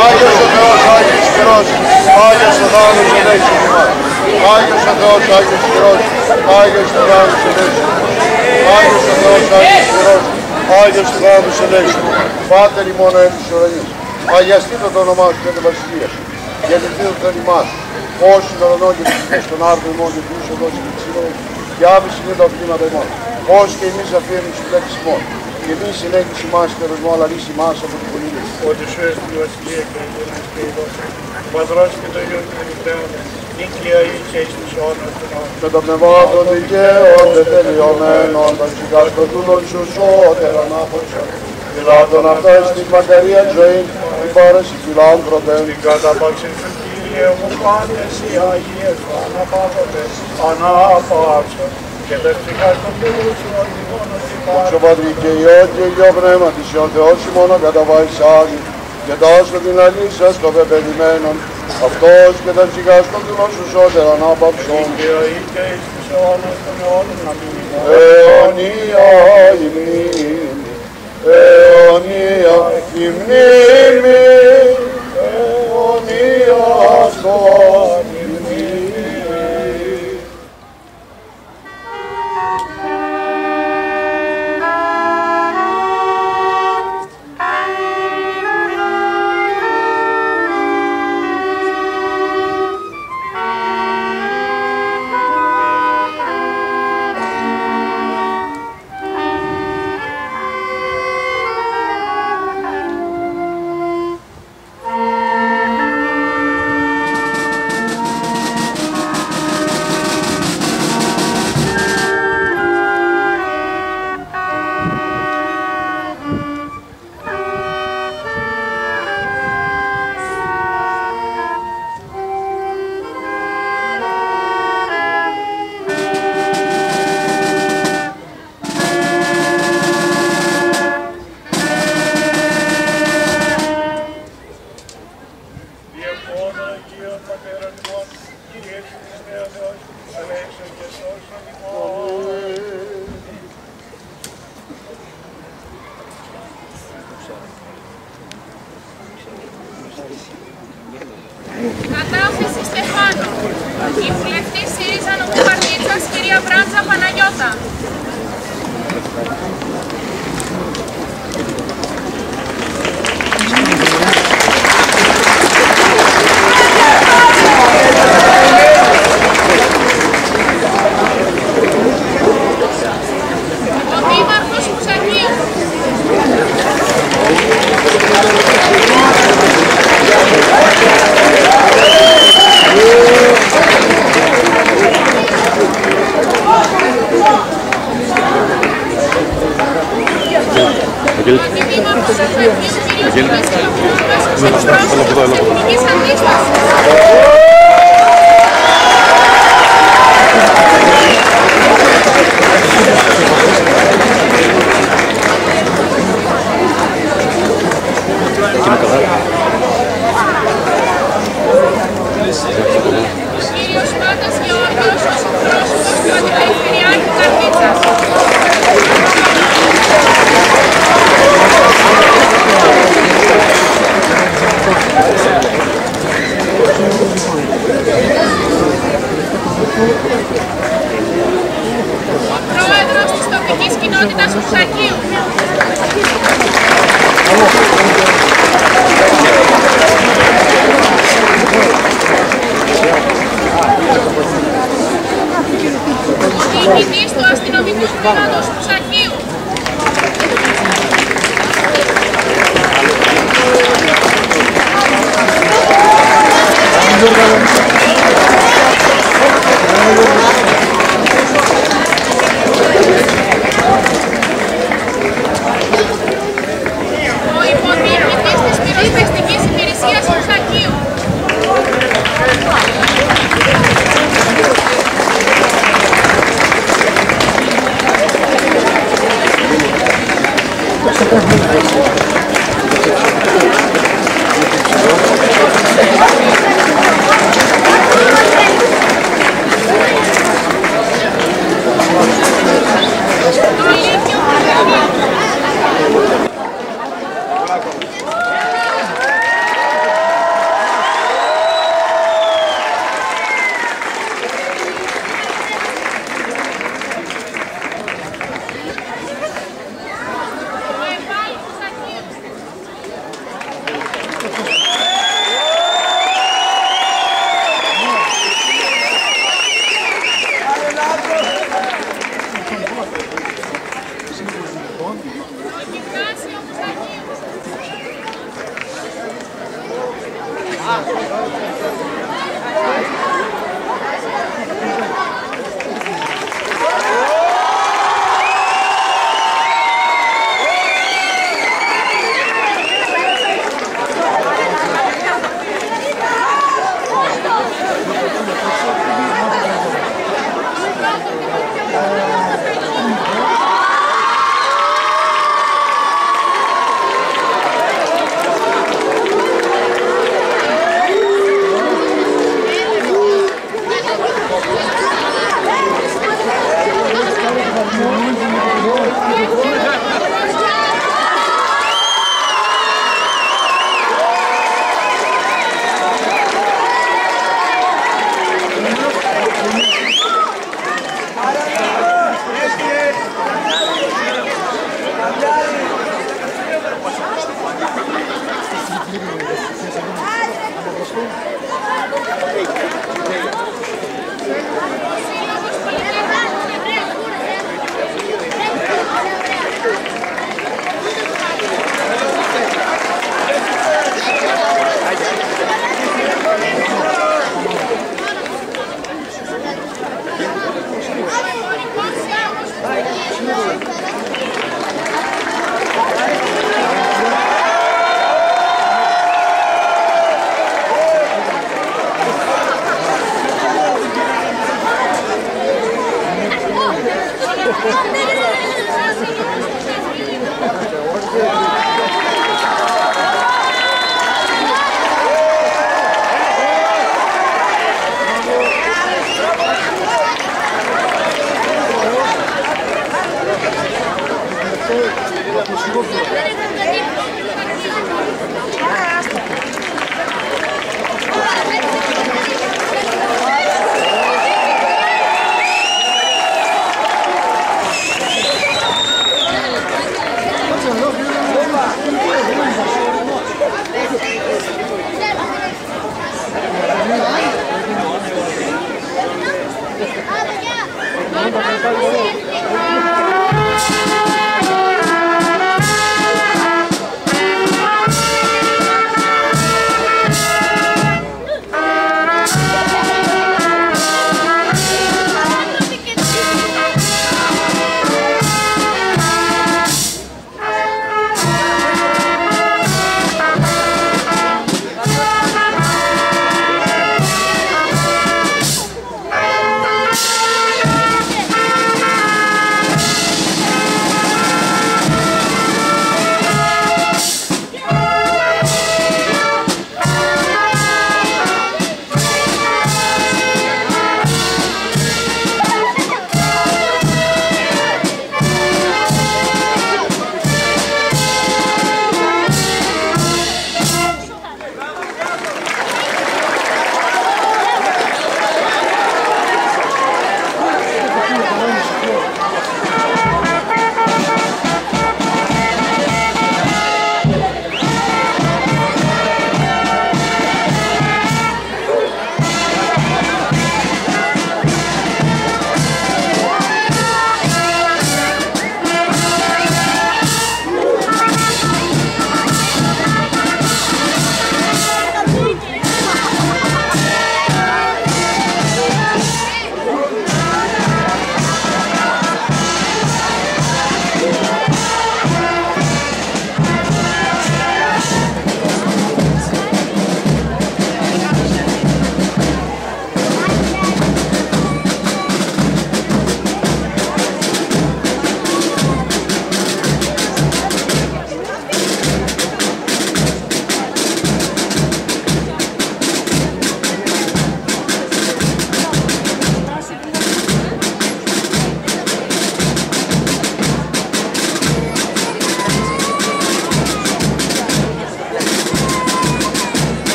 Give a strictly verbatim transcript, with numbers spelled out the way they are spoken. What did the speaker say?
Άγιος ο Θεός, Άγιος Χειρός, Άγιος ο Θάνος ελέγξον ημάς. Άγιος ο Θεός, Άγιος Χειρός, Άγιος ο Θάνος ελέγξον ημάς. Άγιος ο Θεός, Άγιος Χειρός, Άγιος ο Θάνος ελέγξον ημάς. Πάτερ ημών εν της ουρανής, αγιαστήτω το όνομά σου και την βασιλεία σου. Γεννηθήτω το ημάς, ως είναι ουρανό και ψυχές των άρθρων ημών και ποιούς οδός και ψηλών. Και άβηση είναι τα οφθήματα ημών. Ως και εμείς αφήνουμε στους λέξεις ημών. Και εμείς συνέχιση μας και οροσμό, αλλά λύση μας από την πολίτες. Ότι σου έστι η βασιλεία και η δύναμη και η δόση. Ο Πατρός και το Υιό και το Πνεύμα, νίκαια ή και εις τους αιώνας των αιώνων. Με το πνευμό των δικαίων και τελειωμένων, των συγκαστοτούλων σου σώτερον άφωσον. Φιλάτων αυτά στην μακαρία ζωή, την πάρεση φιλάνθρωπε. Την καταπαξή σου Κύριε μου πάντες οι Αγίες σου αναπαύονται, ανάπαυσον. Και δεν ψυχάστον Θεούς σου ότι μόνο την Δόξα Πατρί και Υιό και Υιό Πνεύμα της Υιόν Θεός ημώνα καταβαϊσάγει και δώσω την αλήθεια στο πεπαιδημένον. Αυτός και τα ψυχάστον του νόσου σώτερα να παψών. και είτε εις τους αιώνας των αιώνων να μην αιωνία η μνήμη, αιωνία η μνήμη, αιωνία στον η μνήμη. Κατάφεση Στεφάνου. Η βουλευτή ΣΥΡΙΖΑ Νομοπαρτίτσας, κυρία Βράντζα Παναγιώτα. Ο Δήμαρχος Μουσακίου. Ο Αντιδήμαρχος Μουσακίου, κύριος Βασιλοπούλος, εκπρόσωπος της Εθνικής Αντίστασης. Κύριος Μάτας Γεώργιος, εκπρόσωπος του Αντιπεριφερειάρχη Καρδίτσας. Πρόεδρος της τοπικής κοινότητας Μουσακίου. Ο διοικητής του αστυνομικού τμήματος Μουσακίου. Ο υποδιοικητής της πυροσβεστικής υπηρεσίας Μουσακίου. Το Λύκειο Άγιος